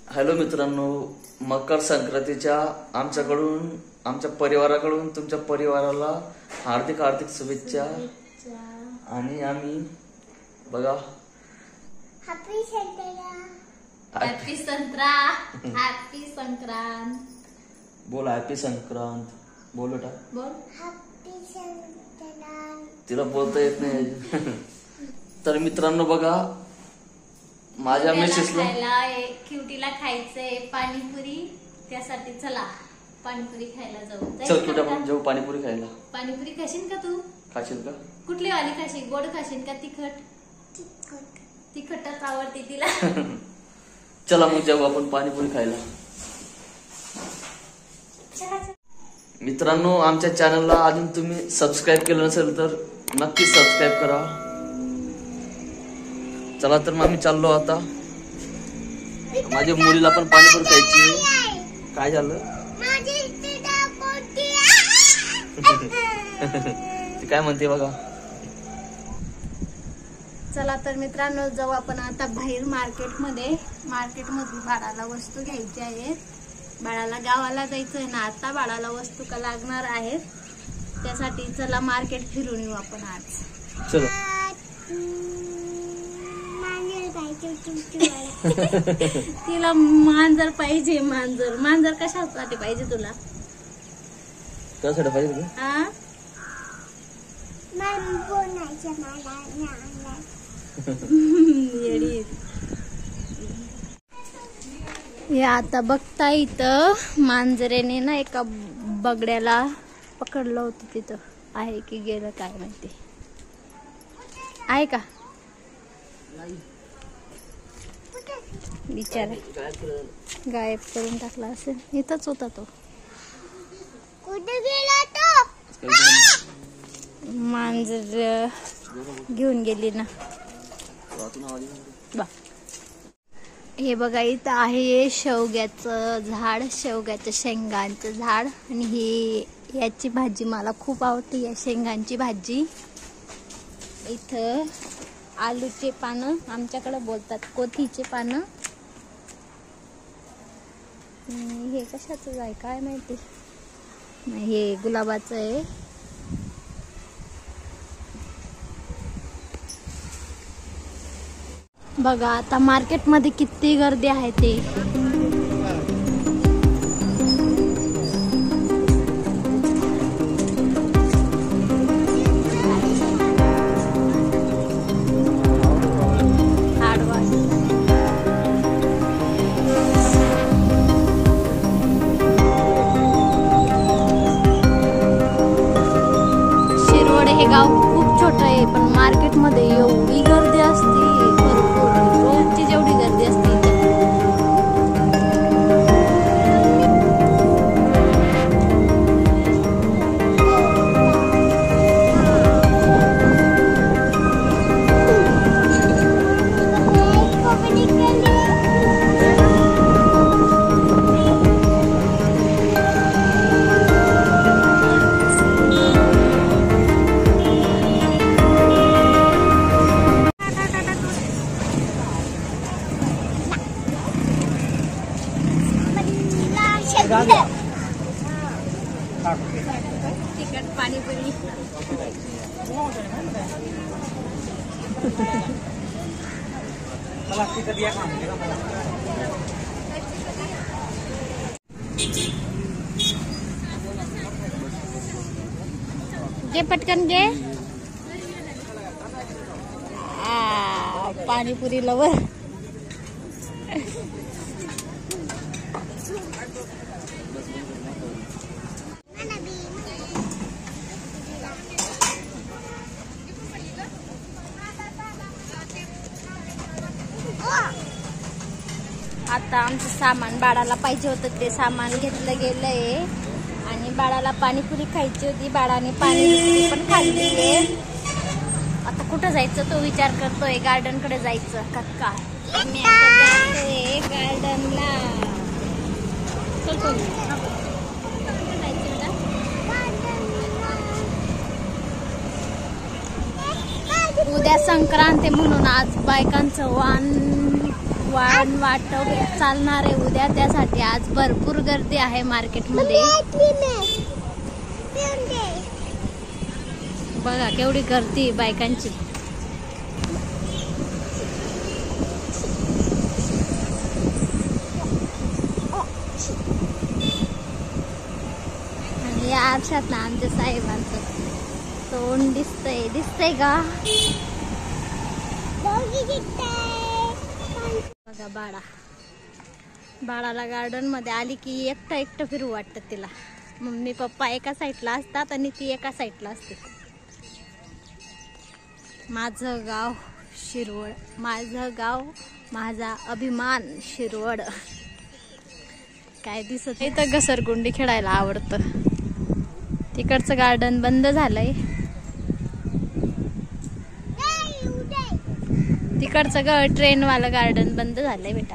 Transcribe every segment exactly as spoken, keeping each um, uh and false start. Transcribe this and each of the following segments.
Hello मित्रांनो, मकर संक्रांतीच्या आमच्याकडून आमच्या परिवाराकडून तुमच्या परिवाराला हार्दिक हार्दिक शुभेच्छा। आणि आम्ही बघा हॅपी संक्रांत, हॅपी संत्रा, हॅपी संक्रांत बोल। हॅपी संक्रांत बोल बेटा, बोल हॅपी संक्रांत। तिला बोलता येत नाही। तर मित्रांनो बघा, माझ्या मिसेसला खायला एक क्युटीला खायचंय पाणीपुरी, त्यासाठी चला पाणीपुरी खायला जाऊ। चल कुठे आपण जाऊ पाणीपुरी खायला। पाणीपुरी खाशील का तू? खाशील का? कुठली वाली खाशील? गोड खाशील का तिखट? तिखट। तिखटच आवडते तिला। चला मग जाऊ आपण पाणीपुरी खायला। मित्रांनो, आमच्या चॅनलला अजून तुम्ही सबस्क्राईब केलं नसेल तर नक्की सबस्क्राईब करा। चला तर मग आम्ही चाललो आता। माझ्या मुलीला पण पाणीपुरी खायची। काय झालं? ती काय म्हणते बघा। चला तर मित्रांनो, जाऊ आपण आता बाहेर मार्केटमध्ये। मार्केटमधून बाळाला वस्तू घ्यायची आहेत। बाळाला गावाला जायचंय ना, आता बाळाला वस्तू का लागणार आहेत, त्यासाठी चला मार्केट फिरून येऊ आपण आज। चलो। तिला मांजर पाहिजे। मांजर मांजर कशासाठी पाहिजे तुला? त्यासाठी पाहिजे का? हा, येडी। हे आता बघता इथं मांजरेने ना एका बगड्याला पकडलं होतं। तिथं आहे की गेलं काय माहिती, आहे का बिचारा? गायब करून टाकला असेल। इथंच होता तो। कुठे गेला तो? मांजर घेऊन गेली ना बा। हे बघा, इथं आहे शेवग्याचं झाड, शेवग्याचं शेंगांचं झाड। आणि ही याची भाजी मला खूप आवडते, या शेंगांची भाजी। इथं आलूचे पानं, आमच्याकडे बोलतात कोथीचे पानं। हे कशाचं आहे काय माहिती, नाही हे गुलाबाचं आहे। बघा आता मार्केटमध्ये किती गर्दी आहे ते। हे गाव खूप छोटं आहे, पण मार्केटमध्ये एवढी गर्दी असते भरपूर, रोजची जेवढी गर्दी असते तिखट पाणीपुरी। घे पटकन घे। पाणीपुरी लवर। आता आमचं सामान बाळाला पाहिजे होतं ते सामान घेतलं गेलंय। आणि बाळाला पाणीपुरी खायची होती, बाळाने पाणीपुरी पण खाल्ली आहे। आता कुठं जायचं तो विचार करतोय, गार्डन कडे जायचं का काय? आम्ही आता जातोय गार्डनला। उद्या संक्रांत म्हणून आज बायकांचं वाण वाहन वाटप चालणार आहे उद्या, त्यासाठी आज भरपूर गर्दी आहे मार्केटमध्ये. बघा केवढी गर्दी बायकांची. आणि या आरशात ना आमच्या साहेबांचं तोंड दिसतंय. दिसतंय का? बघा बाळा. बाळाला गार्डन मध्ये आली की एकटं एकटं फिरू वाटतं तिला. मम्मी पप्पा एका साईडला असतात आणि ती एका साईडला असते. माझं गाव शिरवळ, माझं गाव माझा अभिमान शिरवळ. काय दिसत. इथं घसरगुंडी खेळायला आवडतं. तिकडचं गार्डन बंद झालंय. तिकडचं ग ट्रेन वालं गार्डन बंद झालंय बेटा.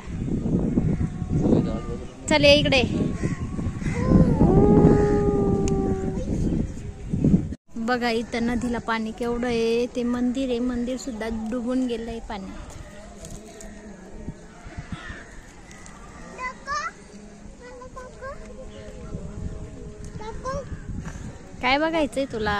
चल ये इकडे. बघा इथं नदीला पाणी केवढं आहे. ते मंदिर आहे, मंदिर सुद्धा डुबून गेलंय पाण्यात. काय बघायचंय तुला?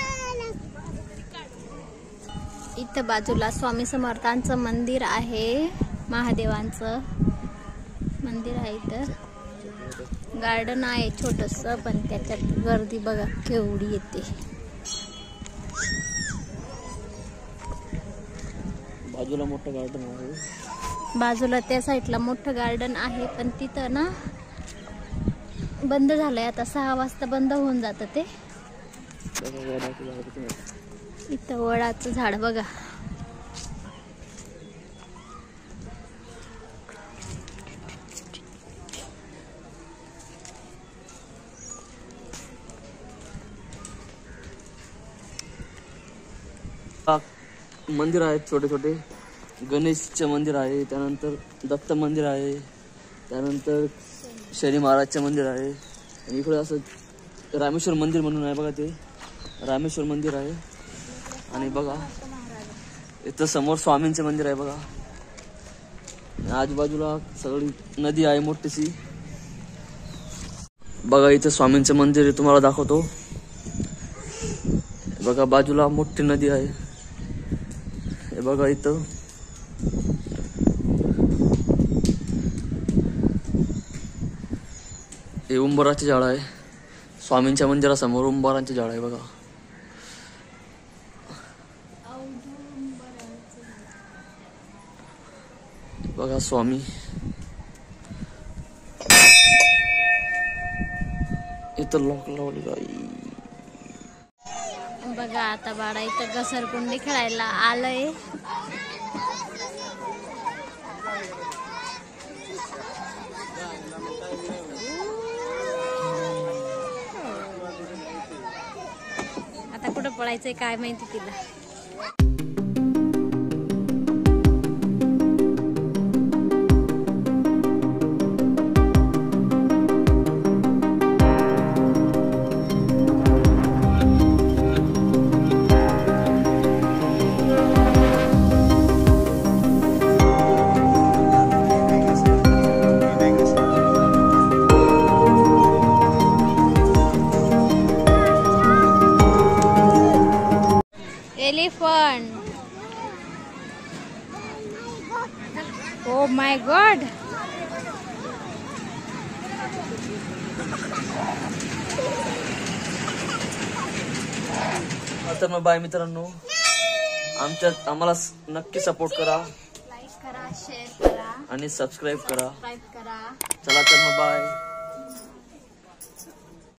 इथं बाजूला स्वामी समर्थांचं मंदिर आहे, महादेवांचं मंदिर आहे. इथं गार्डन आहे छोटस, पण त्याच्यात गर्दी बघा केवढी येते. बाजूला मोठं गार्डन आहे. बाजूला त्या साईडला मोठं गार्डन आहे, पण तिथं ना बंद झालंय. आता सहा वाजता बंद होऊन जातं ते. इथं वडाचं झाड बघा. मंदिर आहेत छोटे छोटे. गणेशचे मंदिर आहे, त्यानंतर दत्त मंदिर आहे, त्यानंतर शनी महाराजचे मंदिर आहे. आणि इकडे असं रामेश्वर मंदिर म्हणून आहे बघा. ते रामेश्वर मंदिर आहे. आणि बघा इथं समोर स्वामींचे मंदिर आहे बघा. आजूबाजूला सगळी नदी आहे मोठीशी. बघा इथं स्वामींचं मंदिर आहे, तुम्हाला दाखवतो. बघा बाजूला मोठी नदी आहे. हे बघा इथं हे उंबराचे झाड आहे. स्वामींच्या मंदिरासमोर उंबरांचे झाड आहे बघा. बघा स्वामी. इथं लॉक लावली बाई. बघा आता बाळा इथं घसरगुंडी खेळायला आलंय. आता कुठं पळायचंय काय माहिती तिला. Elephant. Oh my God. तर मग बाय मित्रांनो, आमच्या आम्हाला नक्की सपोर्ट करा, लाईक करा, शेअर करा आणि सबस्क्राईब करा. सबस्क्राईब करा. चला तर मग बाय.